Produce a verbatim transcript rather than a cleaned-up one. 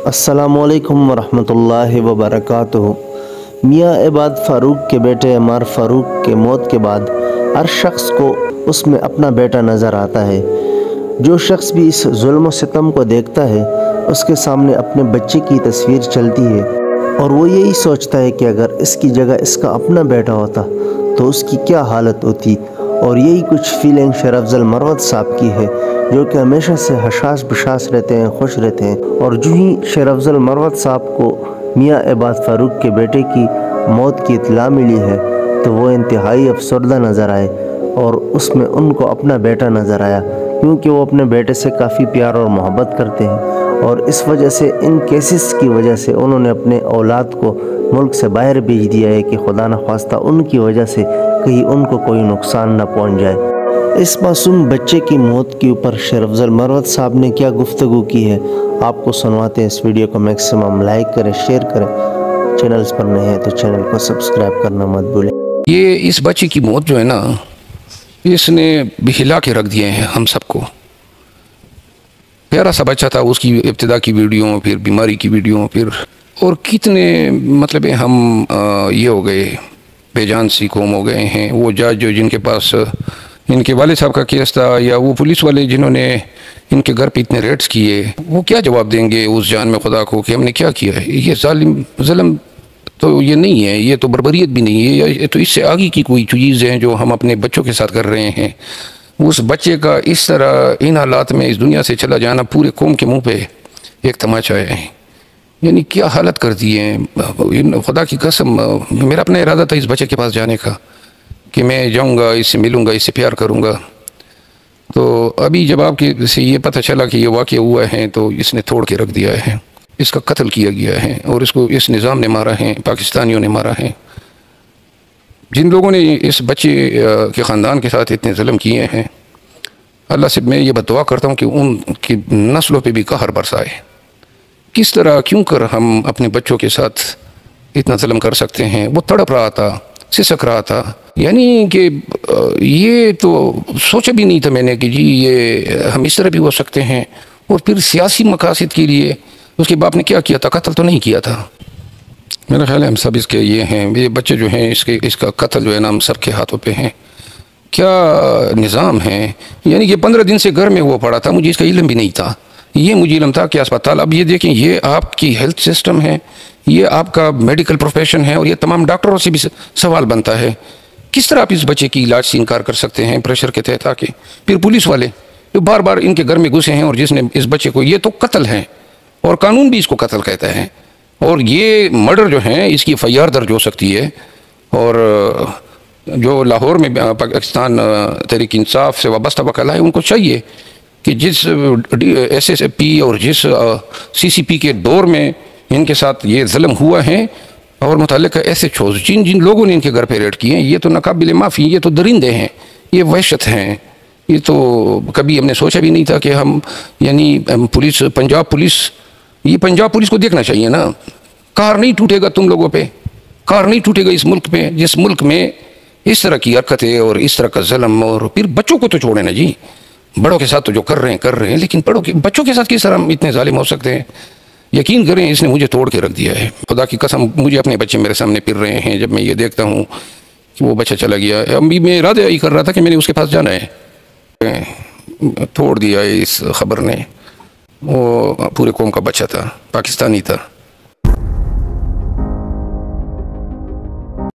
अस्सलामुअलैकुम वरहमतुल्लाहि वबरकातुहू। मियाँ इबाद फ़ारूक के बेटे अमार फ़ारूक के मौत के बाद हर शख्स को उसमें अपना बेटा नज़र आता है। जो शख्स भी इस जुल्म सितम को देखता है उसके सामने अपने बच्चे की तस्वीर चलती है और वो यही सोचता है कि अगर इसकी जगह इसका अपना बेटा होता तो उसकी क्या हालत होती। और यही कुछ फीलिंग शेर अफजल मरवत साहब की है, जो कि हमेशा से हशाश बशाश रहते हैं, खुश रहते हैं। और जो ही शेर अफजल मरवत साहब को मियाँ इबाद फ़ारूक के बेटे की मौत की इत्तला मिली है तो वो इंतहाई अफसरदा नज़र आए और उसमें उनको अपना बेटा नज़र आया, क्योंकि वो अपने बेटे से काफ़ी प्यार और मोहब्बत करते हैं। और इस वजह से, इन केसेस की वजह से उन्होंने अपने औलाद को मुल्क से बाहर भेज दिया है कि खुदा न ख्वास्ता उनकी वजह से कहीं उनको कोई नुकसान न पहुंच जाए। इस मासूम बच्चे की मौत के ऊपर शेर अफजल मरवत साहब ने क्या गुफ्तगू की है आपको सुनवाते हैं। इस वीडियो को मैक्सिमम लाइक करें, शेयर करें। चैनल्स पर नए हैं तो चैनल को सब्सक्राइब करना मत भूलें। ये इस बच्चे की मौत जो है ना, इसने हिला के रख दिए हैं हम सबको। प्यारा सा बच्चा था, उसकी इब्तिदा की वीडियो, फिर बीमारी की वीडियो, फिर और कितने मतलब हम आ, ये हो गए, बेजान सी कौम हो गए हैं। वो जज जो जिनके पास इनके वाले साहब का केस था, या वो पुलिस वाले जिन्होंने इनके घर पे इतने रेड्स किए, वो क्या जवाब देंगे उस जान में खुदा को कि हमने क्या किया है। ये जालिम ज़ुल्म तो ये नहीं है, ये तो बर्बरियत भी नहीं है, ये तो इससे आगे की कोई चीज़ है जो हम अपने बच्चों के साथ कर रहे हैं। उस बच्चे का इस तरह इन हालात में इस दुनिया से चला जाना पूरे कौम के मुंह पे एक तमाचा है। यानी क्या हालत कर दी है। खुदा की कसम, मेरा अपना इरादा था इस बच्चे के पास जाने का कि मैं जाऊंगा, इससे मिलूंगा, इससे प्यार करूंगा। तो अभी जब आपके से ये पता चला कि ये वाक़या हुआ है तो इसने तोड़ के रख दिया है, इसका कत्ल किया गया है और इसको इस निज़ाम ने मारा है, पाकिस्तानियों ने मारा है। जिन लोगों ने इस बच्चे के ख़ानदान के साथ इतने ज़ुल्म किए हैं, अल्लाह से मैं ये बदुआ करता हूँ कि उनकी नस्लों पे भी कहर बरसाए। किस तरह क्यों कर हम अपने बच्चों के साथ इतना ज़ुल्म कर सकते हैं। वो तड़प रहा था, सिसक रहा था, यानी कि ये तो सोचा भी नहीं था मैंने कि जी ये हम इस तरह भी हो सकते हैं। और फिर सियासी मकासद के लिए उसके बाप ने क्या किया था, कत्ल तो नहीं किया था। मेरा ख्याल है हम सब इसके ये हैं, ये बच्चे जो हैं इसके इसका कत्ल जो है ना हम सब के हाथों पे हैं। क्या निज़ाम है। यानी कि पंद्रह दिन से घर में वो पड़ा था, मुझे इसका इल्म भी नहीं था। ये मुझे इल्म था कि अस्पताल, अब ये देखें, ये आपकी हेल्थ सिस्टम है, ये आपका मेडिकल प्रोफेशन है और ये तमाम डॉक्टरों से भी सवाल बनता है किस तरह आप इस बच्चे की इलाज से इनकार कर सकते हैं प्रेशर के तहत आके। फिर पुलिस वाले जो बार बार इनके घर में घुसे हैं और जिसने इस बच्चे को, ये तो कत्ल है और कानून भी इसको कत्ल कहता है। और ये मर्डर जो है इसकी एफ आई आर दर्ज हो सकती है। और जो लाहौर में पाकिस्तान तहरीक इंसाफ से वाबस्ता वकला है, उनको चाहिए कि जिस एस एस पी और जिस सी सी पी के दौर में इनके साथ ये ज़ुल्म हुआ है और मुतल्लिक़ एस एच ओज़ जिन जिन लोगों ने इनके घर पे रेड किए हैं, ये तो नाकाबिल माफ़ी, ये तो दरिंदे हैं, ये वहशत हैं। ये तो कभी हमने सोचा भी नहीं था कि हम, यानी पुलिस, पंजाब पुलिस, ये पंजाब पुलिस को देखना चाहिए ना। कार नहीं टूटेगा तुम लोगों पे, कार नहीं टूटेगा इस मुल्क पे, जिस मुल्क में इस तरह की हरकतें और इस तरह का ज़ुल्म। और फिर बच्चों को तो छोड़े ना जी, बड़ों के साथ तो जो कर रहे हैं कर रहे हैं, लेकिन बड़ों के बच्चों के साथ किस तरह हम इतने जालिम हो सकते हैं। यकीन करें इसने मुझे तोड़ के रख दिया है। खुदा की कसम, मुझे अपने बच्चे मेरे सामने फिर रहे हैं जब मैं ये देखता हूँ कि वो बच्चा चला गया। अभी मैं इरादा ही कर रहा था कि मैंने उसके पास जाना है, तोड़ दिया है इस खबर ने। वो पूरे कौम का बच्चा था, पाकिस्तानी था।